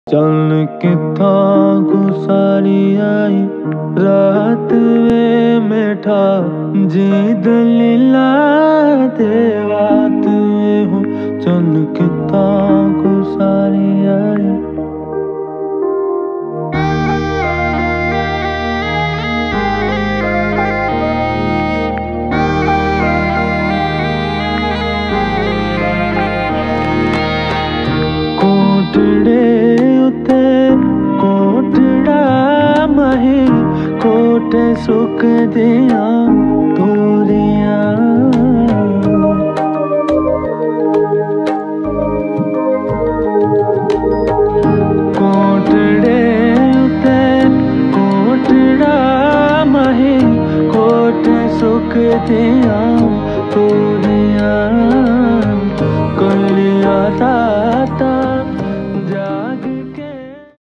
चल कित्थां गुसारी आई रात वे मेठा जी दलीला दे बात हूँ। चल कित्थां गुसारी आई कोटड़े उते कोटड़ा मही कोटे सुख दिया तोरिया कोटड़े उते कोटड़ा मही कोटे सुख दिया